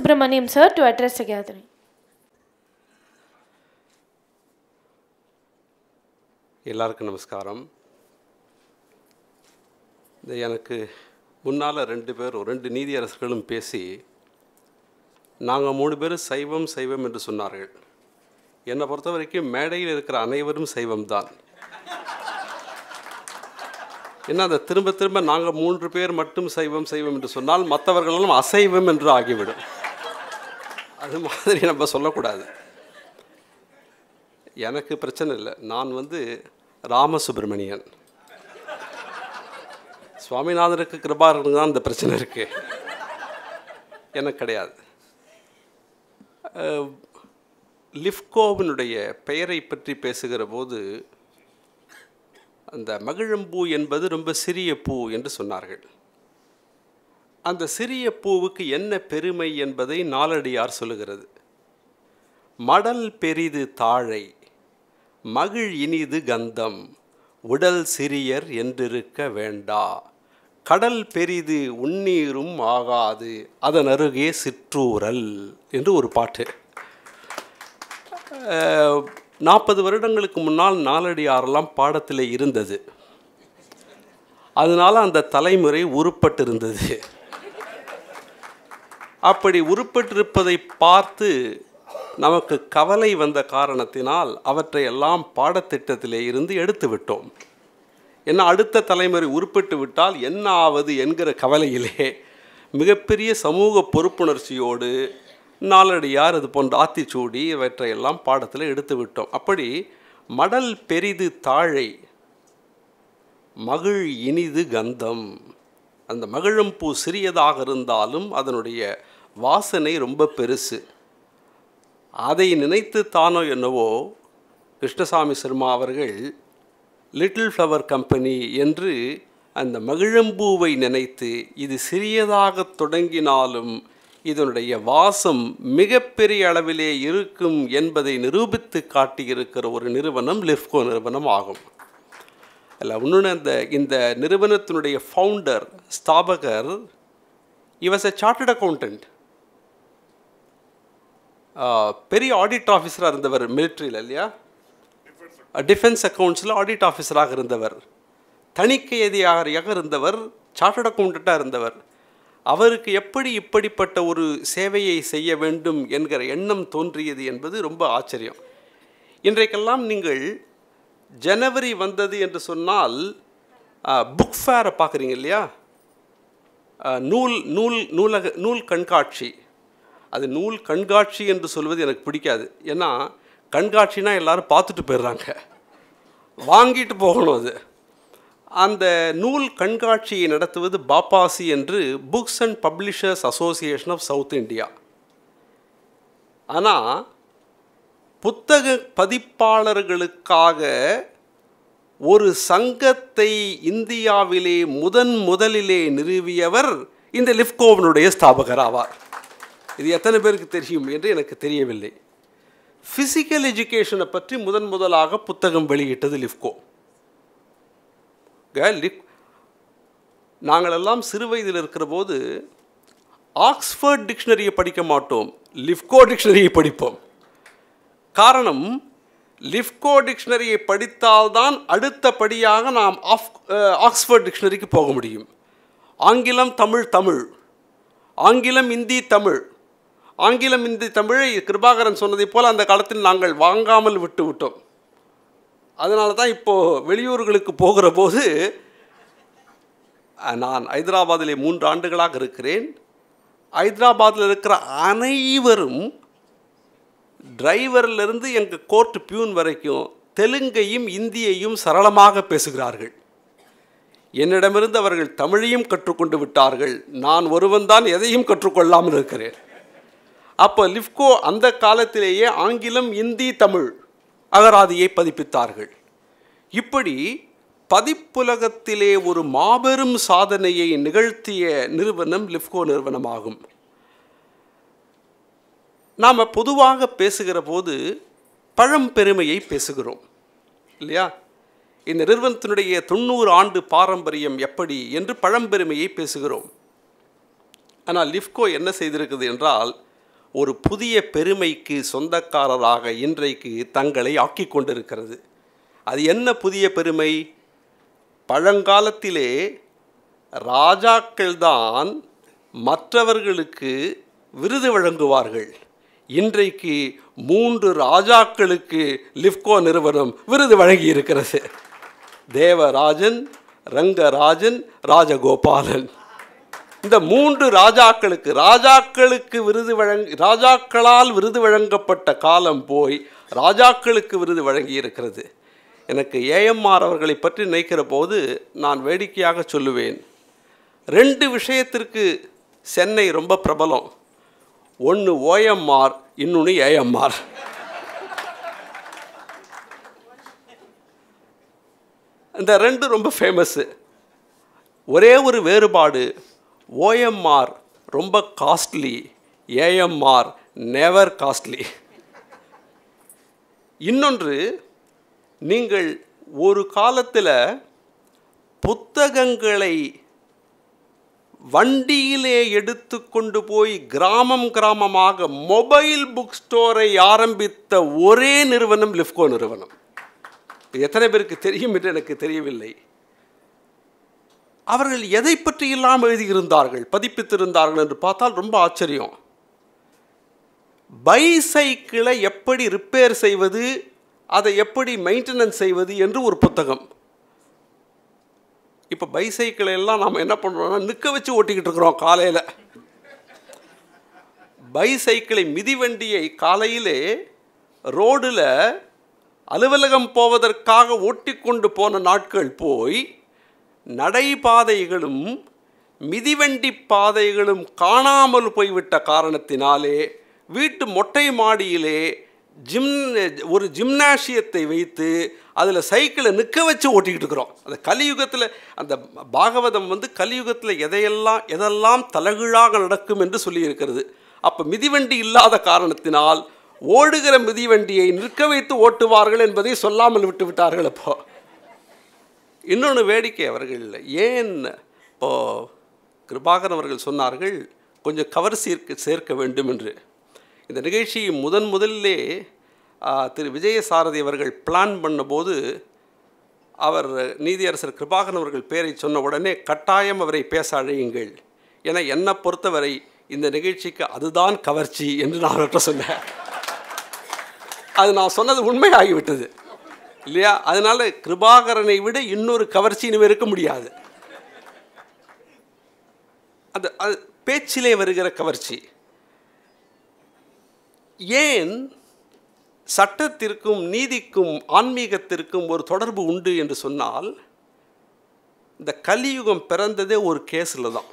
Subramaniam sir to address the gathering. எல்லாருக்கும் நமஸ்காரம். எனக்கு முன்னால் ரெண்டு நீதியரசர்களும் பேசி நாங்கள் 3 பேரும் சைவம் சைவம் என்று சொன்னார்கள். என்னை பொறுத்த வரைக்கும் மேடையில் இருக்கிற அனைவரும் சைவம்தான். ஏன்னா அதை திரும்ப திரும்ப நாங்கள் 3 பேர் மட்டும் சைவம் சைவம் என்று சொன்னால் மற்றவர்களும் அசைவம் என்று ஆகிவிடும். அது மாதிரி நம்ம சொல்லக்கூடாது. எனக்கு பிரச்சனை இல்லை. நான் ராமசுப்ரமணியன். சுவாமிநாதனுக்கு கிருபாகரனுக்கு தான் இந்த பிரச்சனை இருக்குது, எனக்கு கிடையாது. லிஃப்கோவினுடைய பெயரை பற்றி பேசுகிற போது அந்த மகிழம்பூ என்பது ரொம்ப சிறிய பூ என்று சொன்னார்கள். அந்த சிறிய பூவுக்கு என்ன பெருமை என்பதை நாலடியார் சொல்லுகிறது. மடல் பெரிது தாழை, மகிழ் இனிது கந்தம், உடல் சிறியர் என்றிருக்க வேண்டா, கடல் பெரிது உன்னீரும் ஆகாது, அதன் அருகே சிற்றூரல் என்று ஒரு பாட்டு. 40 வருடங்களுக்கு முன்னால் நாலடியாரெல்லாம் பாடத்தில் இருந்தது. அதனால் அந்த தலைமுறை உருப்பட்டிருந்தது. அப்படி உருப்பட்டிருப்பதை பார்த்து நமக்கு கவலை வந்த காரணத்தினால் அவற்றையெல்லாம் பாடத்திட்டத்திலே இருந்து எடுத்து விட்டோம். ஏன்னா அடுத்த தலைமுறை உருப்பட்டு விட்டால் என்ன ஆவது என்கிற கவலையிலே மிகப்பெரிய சமூக பொறுப்புணர்ச்சியோடு நாலடியார் இது போன்ற ஆத்திச்சூடி இவற்றையெல்லாம் பாடத்தில் எடுத்து விட்டோம். அப்படி மடல் பெரிது தாழை, மகிழ் இனிது கந்தம். அந்த மகிழம்பூ சிறியதாக இருந்தாலும் அதனுடைய வாசனை ரொம்ப பெருசு. அதை நினைத்து தானோ என்னவோ கிருஷ்ணசாமி சர்மா அவர்கள் லிட்டில் ஃப்ளவர் கம்பெனி என்று அந்த மகிழம்பூவை நினைத்து இது சிறியதாக தொடங்கினாலும் இதனுடைய வாசம் மிகப்பெரிய அளவிலே இருக்கும் என்பதை நிரூபித்து காட்டியிருக்கிற ஒரு நிறுவனம் லிஃப்கோ நிறுவனம் ஆகும். இல்லை இன்னொன்று, இந்த நிறுவனத்தினுடைய ஃபவுண்டர் ஸ்தாபகர் இவஸ் எ சார்ட்டர்ட் அக்கௌண்டன்ட். பெரிய ஆடிட் ஆஃபீஸராக இருந்தவர் மிலிட்ரியில், இல்லையா, டிஃபென்ஸ் அக்கௌண்ட்ஸில் ஆடிட் ஆஃபீஸராக இருந்தவர், தணிக்கை அதிகாரியாக இருந்தவர், சார்ட்டர்ட் அக்கௌண்டண்ட்டாக இருந்தவர். அவருக்கு எப்படி இப்படிப்பட்ட ஒரு சேவையை செய்ய வேண்டும் என்கிற எண்ணம் தோன்றியது என்பது ரொம்ப ஆச்சரியம். இன்றைக்கெல்லாம் நீங்கள் ஜனவரி வந்தது என்று சொன்னால் புக் ஃபேரை பார்க்குறீங்க, இல்லையா, நூல் கண்காட்சி. அது நூல் கண்காட்சி என்று சொல்வது எனக்கு பிடிக்காது. ஏன்னா கண்காட்சினா எல்லோரும் பார்த்துட்டு போயிடுறாங்க, வாங்கிட்டு போகணும். அது அந்த நூல் கண்காட்சியை நடத்துவது பாப்பாசி என்று books and publishers association of south India. ஆனால் புத்தக பதிப்பாளர்களுக்காக ஒரு சங்கத்தை இந்தியாவிலே முதலிலே நிறுவியவர் இந்த லிஃப்கோவினுடைய ஸ்தாபகர் ஆவார். இது எத்தனை பேருக்கு தெரியும் என்று எனக்கு தெரியவில்லை. ஃபிசிக்கல் எஜுகேஷனை பற்றி முதலாக புத்தகம் வெளியிட்டது லிஃப்கோ. நாங்களெல்லாம் சிறு வயதில் இருக்கிற போது ஆக்ஸ்ஃபோர்ட் டிக்ஷனரியை படிக்க மாட்டோம், லிஃப்கோ டிக்ஷனரியை படிப்போம். காரணம், லிஃப்கோ டிக்ஷனரியை படித்தால்தான் அடுத்தபடியாக நாம் ஆக்ஸ்ஃபோர்ட் டிக்ஷனரிக்கு போக முடியும். ஆங்கிலம் தமிழ், ஆங்கிலம் இந்தி தமிழ், ஆங்கிலம் இந்தி தமிழை கிருபாகரன் சொன்னதை போல் அந்த காலத்தில் நாங்கள் வாங்காமல் விட்டு விட்டோம். அதனால தான் இப்போது வெளியூர்களுக்கு போகிற போது, நான் ஹைதராபாத்தில் 3 ஆண்டுகளாக இருக்கிறேன். ஹைதராபாத்தில் இருக்கிற அனைவரும் டிரைவரிலிருந்து எங்கள் கோர்ட் பியூன் வரைக்கும் தெலுங்கையும் இந்தியையும் சரளமாக பேசுகிறார்கள். என்னிடமிருந்து அவர்கள் தமிழையும் கற்றுக்கொண்டு விட்டார்கள். நான் ஒருவன் தான் எதையும் கற்றுக்கொள்ளாமல் இருக்கிறேன். அப்போ லிஃப்கோ அந்த காலத்திலேயே ஆங்கிலம் இந்தி தமிழ் அகராதியை பதிப்பித்தார்கள். இப்படி பதிப்புலகத்திலே ஒரு மாபெரும் சாதனையை நிகழ்த்திய நிறுவனம் லிஃப்கோ நிறுவனமாகும். நாம் பொதுவாக பேசுகிற போது பழம்பெருமையை பேசுகிறோம், இல்லையா? இந்த நிறுவனத்தினுடைய 90 ஆண்டு பாரம்பரியம் எப்படி என்று பழம்பெருமையை பேசுகிறோம். ஆனால் லிஃப்கோ என்ன செய்திருக்குது என்றால், ஒரு புதிய பெருமைக்கு சொந்தக்காரராக இன்றைக்கு தங்களை ஆக்கி கொண்டிருக்கிறது. அது என்ன புதிய பெருமை? பழங்காலத்திலே ராஜாக்கள்தான் மற்றவர்களுக்கு விருது வழங்குவார்கள். இன்றைக்கு 3 ராஜாக்களுக்கு லிஃப்கோ நிறுவனம் விருது வழங்கி இருக்கிறது. தேவராஜன், ரங்கராஜன், ராஜகோபாலன். இந்த 3 ராஜாக்களுக்கு ராஜாக்களால் விருது வழங்கப்பட்ட காலம் போய் ராஜாக்களுக்கு விருது வழங்கி இருக்கிறது. எனக்கு ஏஎம்ஆர் அவர்களை பற்றி நினைக்கிற போது நான் வேடிக்கையாக சொல்லுவேன், 2 விஷயத்திற்கு சென்னை ரொம்ப பிரபலம். ஒன்று ஓஎம்ஆர், இன்னொன்று ஏஎம்ஆர். இந்த 2 ரொம்ப ஃபேமஸ்ஸு. ஒரே ஒரு வேறுபாடு, ஓஎம்ஆர் ரொம்ப காஸ்ட்லி, ஏஎம்ஆர் நெவர் காஸ்ட்லி. இன்னொன்று, நீங்கள் ஒரு காலத்தில் புத்தகங்களை வண்டியிலே எடுத்து கொண்டு போய் கிராமமாக மொபைல் புக் ஸ்டோரை ஆரம்பித்த ஒரே நிறுவனம் லிஃப்கோ நிறுவனம். எத்தனை பேருக்கு தெரியும் என்று எனக்கு தெரியவில்லை. அவர்கள் எதை பற்றி எல்லாம் எழுதியிருந்தார்கள், பதிப்பித்திருந்தார்கள் என்று பார்த்தால் ரொம்ப ஆச்சரியம். பைசைக்கிளை எப்படி ரிப்பேர் செய்வது, அதை எப்படி மெயின்டெனன்ஸ் செய்வது என்று ஒரு புத்தகம். இப்போ பைசைக்கிளை எல்லாம் நாம் என்ன பண்ணுறோம்னா நிற்க வச்சு ஓட்டிக்கிட்டு இருக்கிறோம். காலையில் பைசைக்கிளை, மிதிவண்டியை காலையிலே ரோடில் அலுவலகம் போவதற்காக ஓட்டிக்கொண்டு போன நாட்கள் போய் நடைபாதைகளும் மிதிவண்டி பாதைகளும் காணாமல் போய்விட்ட காரணத்தினாலே வீட்டு மொட்டை மாடியிலே ஒரு ஜிம்னாசியத்தை வைத்து அதில் சைக்கிளை நிற்க வச்சு ஓட்டிக்கிட்டு இருக்கிறோம். அந்த கலியுகத்தில், அந்த பாகவதம் கலியுகத்தில் எதெல்லாம் தலைகீழாக நடக்கும் என்று சொல்லியிருக்கிறது. அப்போ மிதிவண்டி இல்லாத காரணத்தினால் ஓடுகிற மிதிவண்டியை நிற்க வைத்து ஓட்டுவார்கள் என்பதை சொல்லாமல் விட்டு விட்டார்கள். அப்போ இன்னொன்று வேடிக்கை, அவர்கள் ஏன் இப்போது கிருபாகரன் அவர்கள் சொன்னார்கள் கொஞ்சம் கவர் சேர்க்க வேண்டும் என்று. இந்த நிகழ்ச்சியை முதலிலே திரு விஜயசாரதி அவர்கள் பிளான் பண்ணபோது அவர் நீதியரசர் கிருபாகரன் அவர்கள் பேரை சொன்ன உடனே கட்டாயம் அவரை பேச அழையுங்கள், ஏன்னா என்னை பொறுத்தவரை இந்த நிகழ்ச்சிக்கு அதுதான் கவர்ச்சி என்று நான் அவர்கிட்ட சொன்னேன். அது நான் சொன்னது உண்மையாகிவிட்டது இல்லையா? அதனால் கிருபாகரனை விட இன்னொரு கவர்ச்சி இனிமே இருக்க முடியாது. அது பேச்சிலே வருகிற கவர்ச்சி. ஏன் சட்டத்திற்கும் நீதிக்கும் ஆன்மீகத்திற்கும் ஒரு தொடர்பு உண்டு என்று சொன்னால், இந்த கலியுகம் பிறந்ததே ஒரு கேஸில் தான்.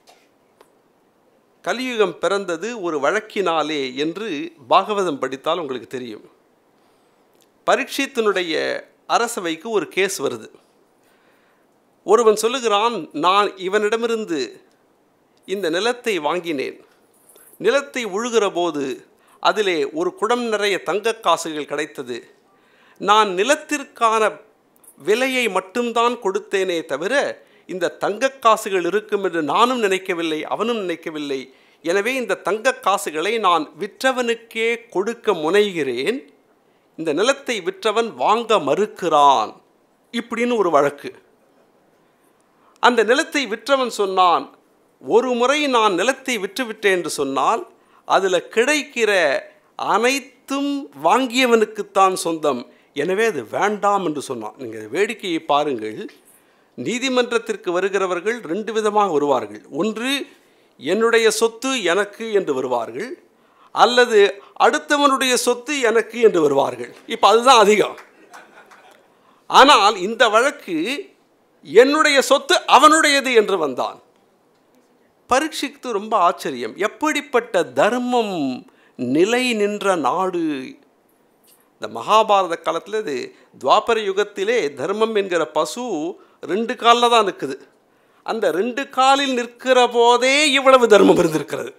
கலியுகம் பிறந்தது ஒரு வழக்கினாலே என்று பாகவதம் படித்தால் உங்களுக்கு தெரியும். பரீட்சித்தினுடைய அரசவைக்கு ஒரு கேஸ் வருது. ஒருவன் சொல்லுகிறான், நான் இவனிடமிருந்து இந்த நிலத்தை வாங்கினேன், நிலத்தை உழுகிற போது அதிலே ஒரு குடம் நிறைய தங்க காசுகள் கிடைத்தது, நான் நிலத்திற்கான விலையை மட்டும்தான் கொடுத்தேனே தவிர இந்த தங்க காசுகள் இருக்கும் என்று நானும் நினைக்கவில்லை, அவனும் நினைக்கவில்லை. எனவே இந்த தங்க காசுகளை நான் விற்றவனுக்கே கொடுக்க முனைகிறேன், இந்த நிலத்தை விற்றவன் வாங்க மறுக்கிறான், இப்படின்னு ஒரு வழக்கு. அந்த நிலத்தை விற்றவன் சொன்னான், ஒரு முறை நான் நிலத்தை விற்றுவிட்டேன் என்று சொன்னால் அதில் கிடைக்கிற அனைத்தும் வாங்கியவனுக்குத்தான் சொந்தம், எனவே அது வேண்டாம் என்று சொன்னான். நீங்கள் வேடிக்கையை பாருங்கள். நீதிமன்றத்திற்கு வருகிறவர்கள் 2 விதமாக வருவார்கள். ஒன்று, என்னுடைய சொத்து எனக்கு என்று வருவார்கள், அல்லது அடுத்தவனுடைய சொத்து எனக்கு என்று வருவார்கள். இப்போ அதுதான் அதிகம். ஆனால் இந்த வழக்கு என்னுடைய சொத்து அவனுடையது என்று வந்தான். பரீட்சித்து ரொம்ப ஆச்சரியம், எப்படிப்பட்ட தர்மம் நிலை நின்ற நாடு. இந்த மகாபாரத காலத்தில், இது துவாபர யுகத்திலே தர்மம் என்கிற பசு 2 காலில் தான் நிற்குது. அந்த 2 காலில் நிற்கிற போதே இவ்வளவு தர்மம் இருந்திருக்கிறது.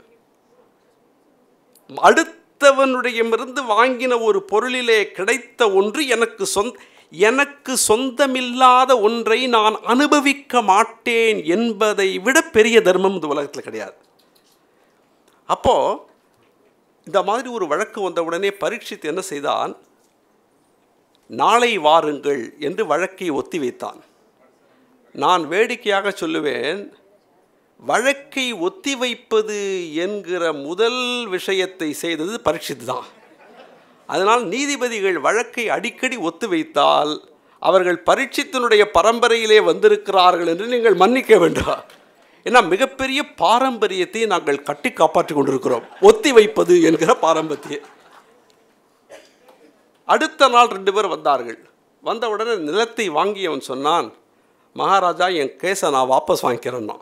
அடுத்தவனுடையமிருந்து வாங்கின ஒரு பொருளிலே கிடைத்த ஒன்று எனக்கு சொந்தமில்லாத ஒன்றை நான் அனுபவிக்க மாட்டேன் என்பதை விட பெரிய தர்மம் இந்த உலகத்தில் கிடையாது. அப்போது இந்த மாதிரி ஒரு வழக்கு வந்த உடனே பரீட்சித் என்ன செய்தான், நாளை வாருங்கள் என்று வழக்கை ஒத்தி வைத்தான். நான் வேடிக்கையாக சொல்லுவேன், வழக்கை ஒத்தி வைப்பது என்கிற முதல் விஷயத்தை செய்தது பரீட்சித் தான். அதனால் நீதிபதிகள் வழக்கை அடிக்கடி ஒத்து வைத்தால் அவர்கள் பரீட்சித்தினுடைய பரம்பரையிலே வந்திருக்கிறார்கள் என்று நீங்கள் மன்னிக்க வேண்டாம். ஏன்னா மிகப்பெரிய பாரம்பரியத்தை நாங்கள் கட்டி காப்பாற்றி கொண்டிருக்கிறோம், ஒத்தி வைப்பது என்கிற பாரம்பரியம். அடுத்த நாள் 2 பேர் வந்தார்கள். வந்த உடனே நிலத்தை வாங்கியவன் சொன்னான், மகாராஜா என் கேஸை நான் வாபஸ் வாங்கிக்கிறேன்னா.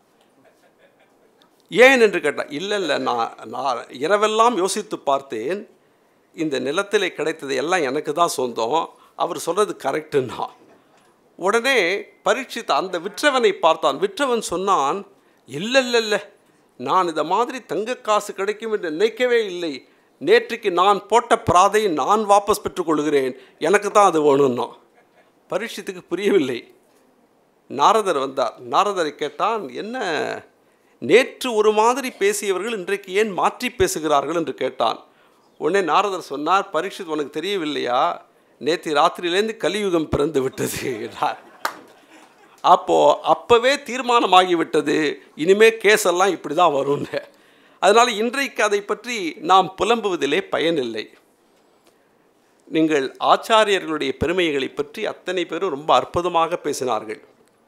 ஏன் என்று கேட்டான். இல்லை நான் இரவெல்லாம் யோசித்து பார்த்தேன், இந்த நிலத்திலே கிடைத்தது எல்லாம் எனக்கு தான் சொந்தம், அவர் சொல்கிறது கரெக்டுன்னா. உடனே பரீட்சித் அந்த விற்றவனை பார்த்தான். விற்றவன் சொன்னான், இல்லை நான் இதை மாதிரி தங்க காசு கிடைக்கும் என்று நினைக்கவே இல்லை, நேற்றுக்கு நான் போட்ட பிராதையை நான் வாபஸ் பெற்றுக்கொள்கிறேன், எனக்கு தான் அது வேணும்னா. பரீட்சித்துக்கு புரியவில்லை. நாரதர் வந்தார். நாரதரை கேட்டான், என்ன நேற்று ஒரு மாதிரி பேசியவர்கள் இன்றைக்கு ஏன் மாற்றி பேசுகிறார்கள் என்று கேட்டான். உடனே நாரதர் சொன்னார், பரீட்சித் உனக்கு தெரியவில்லையா, நேற்று ராத்திரியிலேருந்து கலியுகம் பிறந்து விட்டது என்றார். அப்போவே தீர்மானமாகிவிட்டது, இனிமே கேஸெல்லாம் இப்படி தான் வரும்னு. அதனால் இன்றைக்கு அதை பற்றி நாம் புலம்புவதிலே பயனில்லை. நீங்கள் ஆச்சாரியர்களுடைய பெருமைகளை பற்றி அத்தனை பேரும் ரொம்ப அற்புதமாக பேசினார்கள்.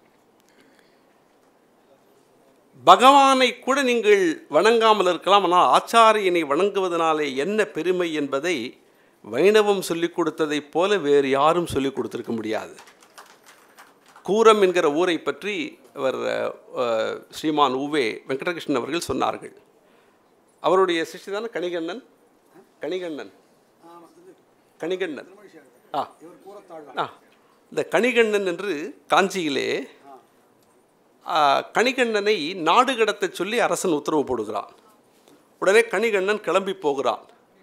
பகவானை கூட நீங்கள் வணங்காமல் இருக்கலாம், ஆனால் ஆச்சாரியனை வணங்குவதனாலே என்ன பெருமை என்பதை வைணவம் சொல்லிக் கொடுத்ததைப் போல வேறு யாரும் சொல்லிக் கொடுத்திருக்க முடியாது. கூரம் என்கிற ஊரை பற்றி அவர் ஸ்ரீமான் உவே வெங்கடகிருஷ்ணன் அவர்கள் சொன்னார்கள். அவருடைய சிஷ்யதான கணிகண்ணன் இந்த கணிகண்ணன் என்று காஞ்சியிலே கணிகண்ணனை நாடு கடத்த சொல்லி அரசன் உத்தரவு போடுகிறான். உடனே கணிகண்ணன் கிளம்பி போகிறான்.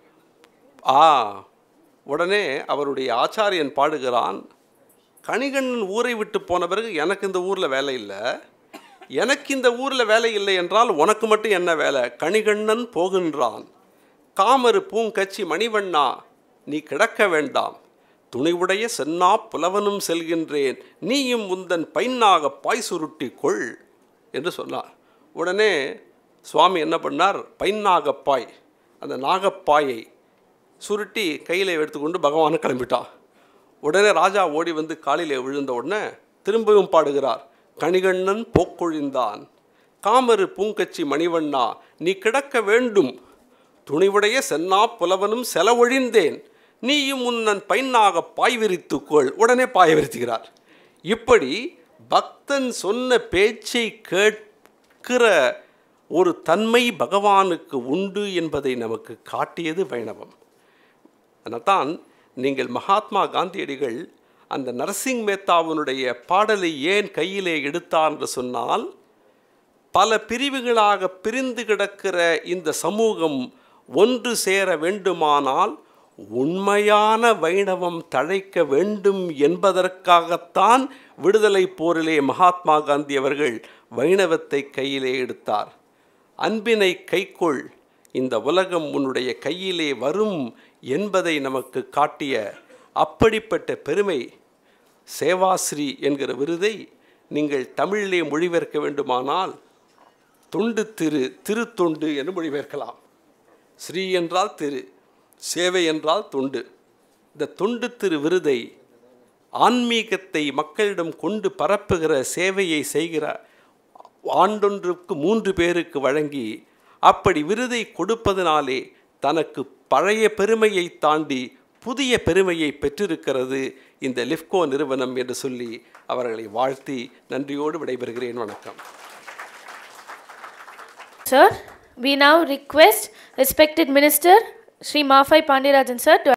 உடனே அவருடைய ஆச்சாரியன் பாடுகிறான், கணிகண்ணன் ஊரை விட்டு போன பிறகு எனக்கு இந்த ஊரில் வேலை இல்லை, எனக்கு இந்த ஊரில் வேலை இல்லை என்றால் உனக்கு மட்டும் என்ன வேலை? கணிகண்ணன் போகின்றான், காமரு பூங்கச்சி மணிவண்ணா நீ கிடக்க வேண்டாம், துணிவுடைய சென்னா புலவனும் செல்கின்றேன், நீயும் உந்தன் பைன்னாக பாய் சுருட்டி கொள் என்று சொன்னார். உடனே சுவாமி என்ன பண்ணார், பைன்னாகப்பாய் அந்த நாகப்பாயை சுருட்டி கையில் எடுத்துக்கொண்டு பகவானை கிளம்பிட்டான். உடனே ராஜா ஓடி வந்து காலிலே விழுந்த உடனே திரும்பவும் பாடுகிறார், கணிகண்ணன் போக்கொழிந்தான், காமரு பூங்கச்சி மணிவண்ணா நீ கிடக்க வேண்டும், துணிவுடைய சென்னா புலவனும் செலவொழிந்தேன், நீயும் உன்னன் பைன்னாக பாய் விரித்துக்கொள். உடனே பாய விரித்துகிறார். இப்படி பக்தன் சொன்ன பேச்சை கேட்கிற ஒரு தன்மை பகவானுக்கு உண்டு என்பதை நமக்கு காட்டியது வைணவம். அதனால்தான் நீங்கள் மகாத்மா காந்தியடிகள் அந்த நரசிங் மேத்தாவினுடைய பாடலை ஏன் கையிலே எடுத்தார் என்று சொன்னால், பல பிரிவுகளாக பிரிந்து கிடக்கிற இந்த சமூகம் ஒன்று சேர வேண்டுமானால் உண்மையான வைணவம் தழைக்க வேண்டும் என்பதற்காகத்தான் விடுதலை போரிலே மகாத்மா காந்தி அவர்கள் வைணவத்தை கையிலே எடுத்தார். அன்பினை கைக்கொள், இந்த உலகம் உன்னுடைய கையிலே வரும் என்பதை நமக்கு காட்டிய அப்படிப்பட்ட பெருமை சேவாஸ்ரீ என்கிற விருதை நீங்கள் தமிழிலே மொழிபெயர்க்க வேண்டுமானால் தொண்டு திருத்தொண்டு என்று மொழிபெயர்க்கலாம். ஸ்ரீ என்றால் திரு, சேவை என்றால் தொண்டு. இந்த தொண்டு திரு விருதை ஆன்மீகத்தை மக்களிடம் கொண்டு பரப்புகிற சேவையை செய்கிற ஆண்டொன்றுக்கு 3 பேருக்கு வழங்கி அப்படி விருதை கொடுப்பதனாலே தனக்கு பழைய பெருமையை தாண்டி புதிய பெருமையை பெற்றிருக்கிறது இந்த லிஃப்கோ நிறுவனம் என்று சொல்லி அவர்களை வாழ்த்தி நன்றியோடு விடைபெறுகிறேன். வணக்கம். Sir, we now request respected Minister Shri Maafai Pandeyarajan sir to